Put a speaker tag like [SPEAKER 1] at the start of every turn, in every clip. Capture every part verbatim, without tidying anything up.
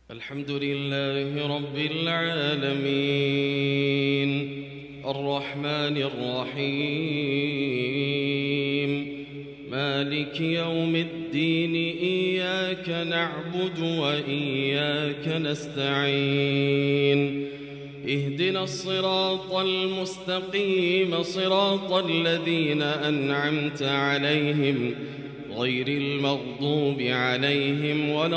[SPEAKER 1] الحمد لله رب العالمين الرحمن الرحيم مالك يوم الدين إياك نعبد وإياك نستعين اهدنا الصراط المستقيم صراط الذين أنعمت عليهم غير المغضوب عليهم ولا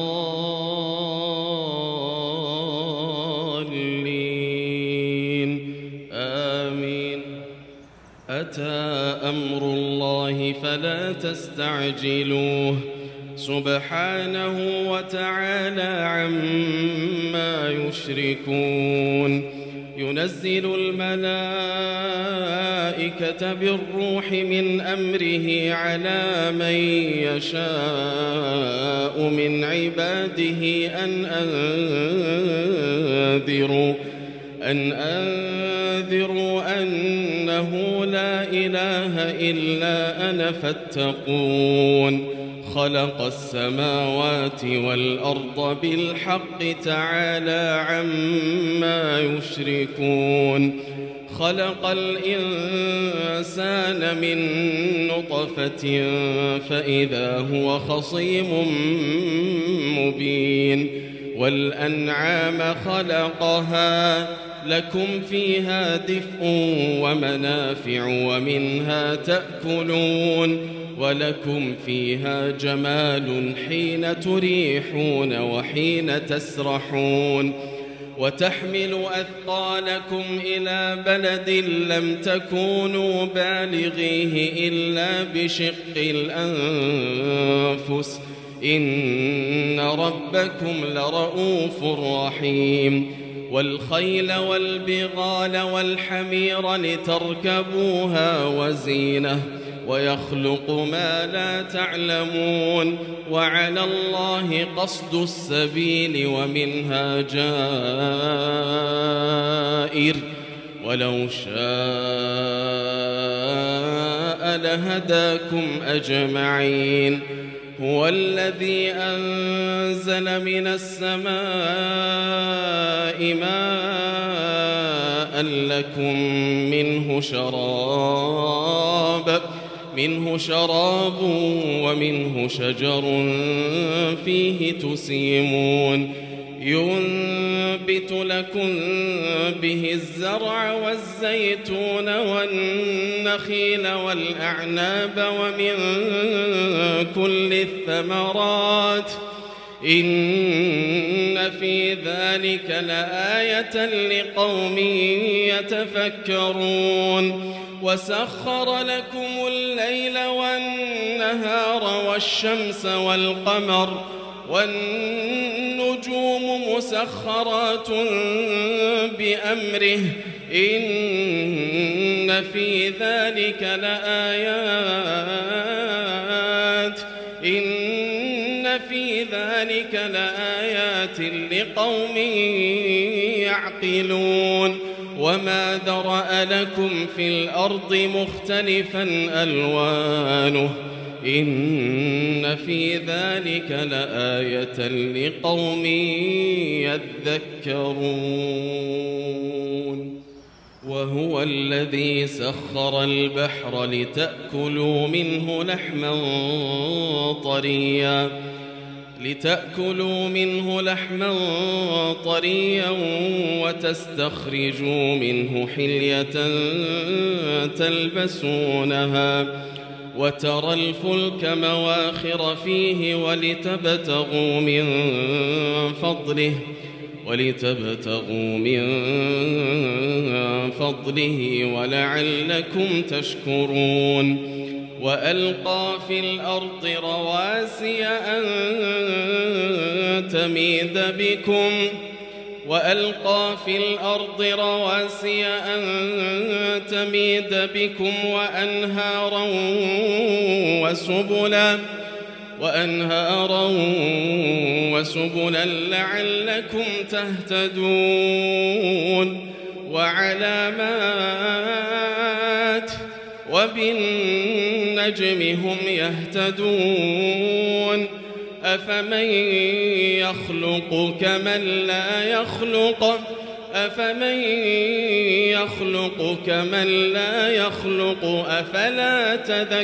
[SPEAKER 1] الضالين آمين. أتى أمر الله فلا تستعجلوه سبحانه وتعالى عما يشركون. ينزل الملائكة بالروح من أمره على من يشاء من عباده أن أنذروا أن أنذروا أنه لا إله إلا أنا فاتقون. خلق السماوات والأرض بالحق تعالى عما يشركون. خلق الإنسان من نطفة فإذا هو خصيم مبين. والأنعام خلقها لكم فيها دفء ومنافع ومنها تأكلون ولكم فيها جمال حين تريحون وحين تسرحون. وتحمل أثقالكم إلى بلد لم تكونوا بالغيه إلا بشق الأنفس إن ربكم لرؤوف رحيم. والخيل والبغال والحمير لتركبوها وزينة ويخلق ما لا تعلمون. وعلى الله قصد السبيل ومنها جائر ولو شاء لهداكم أجمعين. هو الذي أنزل من السماء ماء لكم منه شراب منه شراب ومنه شجر فيه تسيمون. ينبت لكم به الزرع والزيتون والنخيل والأعناب ومن كل الثمرات إن في ذلك لآية لقوم يتفكرون. وسخر لكم الليل والنهار والشمس والقمر والنجوم مسخرات بأمره إن في ذلك لآيات إن في ذلك لآيات لقوم يعقلون. وما ذرأ لكم في الأرض مختلفا ألوانه إن في ذلك لآية لقوم يذكرون. وهو الذي سخر البحر لتأكلوا منه لحما طريا لتأكلوا منه لحما طريا وتستخرجوا منه حلية تلبسونها وترى الفلك مواخر فيه ولتبتغوا من فضله ولتبتغوا من فضله ولعلكم تشكرون. وألقى في الأرض رواسي أن تميد بكم وألقى في الأرض رواسي أن تميد بكم وأنهارا وسبلا وأنهارا وسبلا لعلكم تهتدون. وعلامات وبالنجم هم يهتدون. أفمن يخلق كمن لا يخلق أفمن يخلق كمن لا يخلق أفلا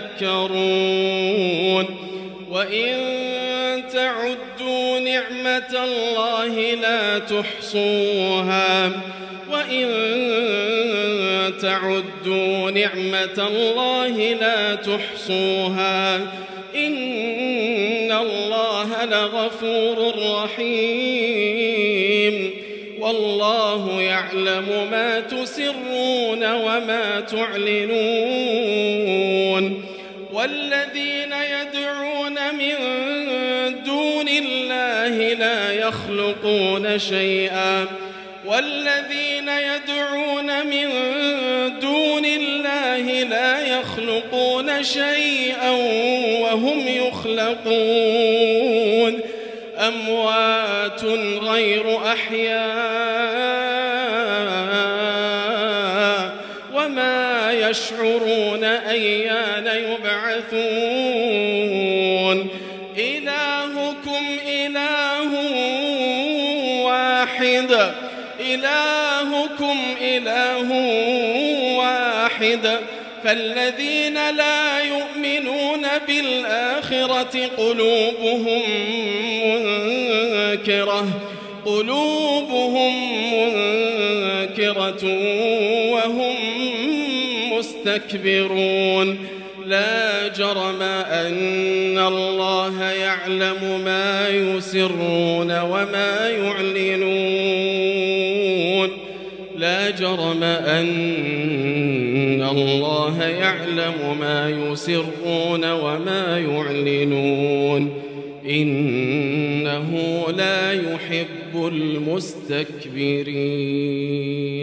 [SPEAKER 1] تذكرون وإن تعدوا نعمة الله لا تحصوها وإن تعدوا نعمة الله لا تحصوها إن الله لغفور رحيم والله يعلم ما تسرون وما تعلنون والذين يدعون من دون الله لا يخلقون شيئا والذين يدعون من دون الله لا يخلقون شيئا وهم يخلقون أموات غير أحياء وما يشعرون أيان يبعثون إلهكم إله واحد إلهكم إله واحد فالذين لا يؤمنون بالآخرة قلوبهم منكرة قلوبهم منكرة وهم مستكبرون لا جرم أن الله يعلم ما يسرون وما يعلنون لا جرم أن الله يعلم ما يسرون وما يعلنون إنه لا يحب المستكبرين.